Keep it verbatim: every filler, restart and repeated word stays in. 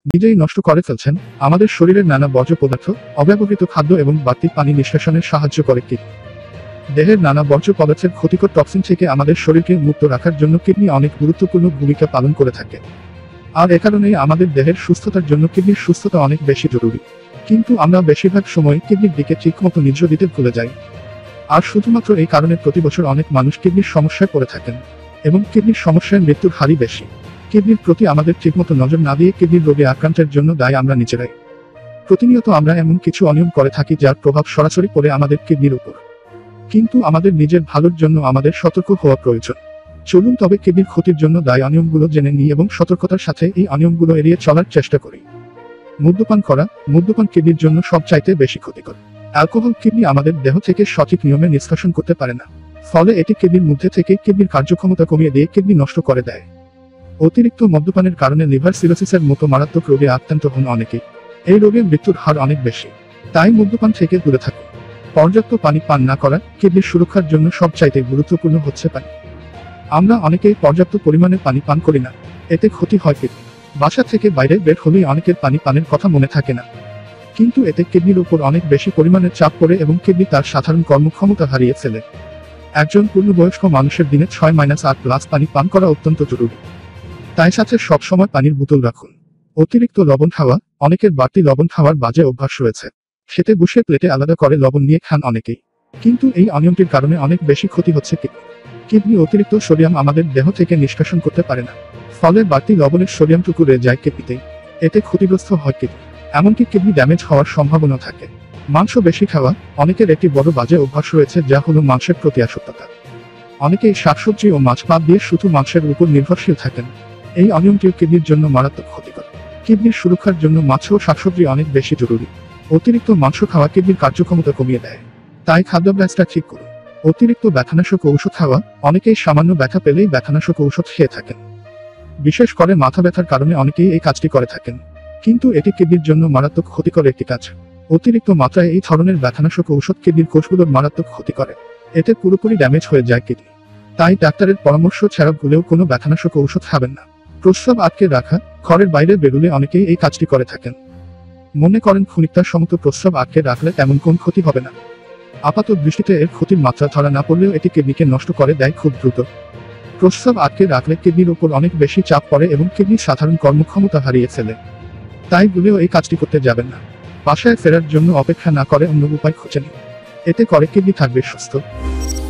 নিজেই নষ্ট করে ফেলছেন। আমাদের শরীরের নানা বর্জ্য পদার্থ, অব্যবহৃত খাদ্য এবং বাড়তি পানি নিষ্কাশনে সাহায্য করে কিডনি। দেহের নানা বর্জ্য পদার্থের ক্ষতিকর টক্সিন থেকে আমাদের শরীরকে মুক্ত রাখার জন্য কিডনি অনেক গুরুত্বপূর্ণ ভূমিকা পালন করে থাকে। আর এ কারণেই আমাদের দেহের সুস্থতার জন্য কিডনির সুস্থতা অনেক বেশি জরুরি। কিন্তু আমরা বেশিরভাগ সময় কিডনির দিকে ঠিকমতো নজর দিতে ভুলে যাই। আর শুধুমাত্র এই কারণে প্রতি বছর অনেক মানুষ কিডনির সমস্যায় পড়ে থাকেন এবং কিডনির সমস্যায় মৃত্যুর হারই বেশি। কিডনির প্রতি আমাদের ঠিকমতো নজর না দিয়ে কিডনির রোগে আক্রান্তের জন্য দায়ী আমরা নিজেরাই। প্রতিনিয়ত আমরা এমন কিছু অনিয়ম করে থাকি যার প্রভাব সরাসরি পড়ে আমাদের কিডনির উপর। কিন্তু আমাদের নিজের ভালোর জন্য আমাদের সতর্ক হওয়া প্রয়োজন। চলুন তবে কিডনির ক্ষতির জন্য দায়ী অনিয়মগুলো জেনে নিই এবং সতর্কতার সাথে এই অনিয়মগুলো এড়িয়ে চলার চেষ্টা করি। মদ্যপান করা। মদ্যপান কিডনির জন্য সবচাইতে বেশি ক্ষতিকর। অ্যালকোহল কিডনি আমাদের দেহ থেকে সঠিক নিয়মে নিষ্কাশন করতে পারে না। ফলে এটি কিডনির মধ্যে থেকে কিডনির কার্যক্ষমতা কমিয়ে দিয়ে কিডনি নষ্ট করে দেয়। অতিরিক্ত মদ্যপানের কারণে লিভার সিরোসিসের মতো মারাত্মক রোগে আক্রান্ত হন অনেকেই। এই রোগে মৃত্যুর হার অনেক বেশি। তাই মদ্যপান থেকে দূরে থাকুন। পর্যাপ্ত পানি পান না করা। কিডনির সুরক্ষার জন্য সবচাইতে গুরুত্বপূর্ণ হচ্ছে পানি। আমরা অনেকেই পর্যাপ্ত পরিমাণে পানি পান করি না। এতে ক্ষতি হয় কিডনি। বাসা থেকে বাইরে বের হলেই অনেকের পানি পানের কথা মনে থাকে না। কিন্তু এতে কিডনির উপর অনেক বেশি পরিমাণে চাপ পড়ে এবং কিডনি তার সাধারণ কর্মক্ষমতা হারিয়ে ফেলে। একজন পূর্ণবয়স্ক মানুষের দিনে ছয় মাইনাস আট গ্লাস পানি পান করা অত্যন্ত জরুরি। তাই সাথে সবসময় পানির বোতল রাখুন। অতিরিক্ত লবণ খাওয়া। অনেকের বাড়তি লবণ খাওয়ার বাজে অভ্যাস রয়েছে। খেতে বসে প্লেটে আলাদা করে লবণ নিয়ে খান অনেকেই। কিন্তু এই অনিয়মটির কারণে অনেক বেশি ক্ষতি হচ্ছে কিডনি। কিডনি অতিরিক্ত সোডিয়াম আমাদের দেহ থেকে নিষ্কাশন করতে পারে না। ফলে বাড়তি লবণের সোডিয়ামটুকু রয়ে যায় কিডনিতেই। এতে ক্ষতিগ্রস্ত হয় কিডনি। এমনকি কিডনি ড্যামেজ হওয়ার সম্ভাবনা থাকে। মাংস বেশি খাওয়া। অনেকের একটি বড় বাজে অভ্যাস রয়েছে যা হলো মাংসের প্রতি আসক্ততা। অনেকেই শাকসবজি ও মাছ বাদ দিয়ে শুধু মাংসের উপর নির্ভরশীল থাকেন। এই অনিয়মটিও কিডনির জন্য মারাত্মক ক্ষতিকর। কিডনির সুরক্ষার জন্য মাছ ও শাকসবজি অনেক বেশি জরুরি। অতিরিক্ত মাংস খাওয়া কিডনির কার্যক্ষমতা কমিয়ে দেয়। তাই খাদ্যাভ্যাসটা ঠিক করুন। অতিরিক্ত ব্যথানাশক ঔষধ খাওয়া। অনেকেই সামান্য ব্যথা পেলেই ব্যথানাশক ঔষধ খেয়ে থাকেন। বিশেষ করে মাথা ব্যথার কারণে অনেকেই এই কাজটি করে থাকেন। কিন্তু এটি কিডনির জন্য মারাত্মক ক্ষতিকর একটি কাজ। অতিরিক্ত মাত্রায় এই ধরনের ব্যথানাশক ঔষধ কিডনির কোষগুলোর মারাত্মক ক্ষতি করে। এতে পুরোপুরি ড্যামেজ হয়ে যায় কিডনি। তাই ডাক্তারের পরামর্শ ছাড়া ভুলেও কোনো ব্যথানাশক ঔষধ খাবেন না। প্রস্রাব আটকে রাখা। ঘরের বাইরে বেরোলে অনেকেই এই কাজটি করে থাকেন। মনে করেন ক্ষণিকটার সমত প্রস্রাব আটকে রাখলে তেমন কোন ক্ষতি হবে না। আপাত দৃষ্টিতে এর ক্ষতির মাত্রা ধরা না পড়লেও এটি কিডনিকে নষ্ট করে দেয় খুব দ্রুত। প্রস্রাব আটকে রাখলে কিডনির উপর অনেক বেশি চাপ পড়ে এবং কিডনির সাধারণ কর্মক্ষমতা হারিয়ে ফেলে। তাই ভুলেও এই কাজটি করতে যাবেন না। বাসায় ফেরার জন্য অপেক্ষা না করে অন্য উপায় খুঁজে নিন। এতে করে কিডনি থাকবে সুস্থ।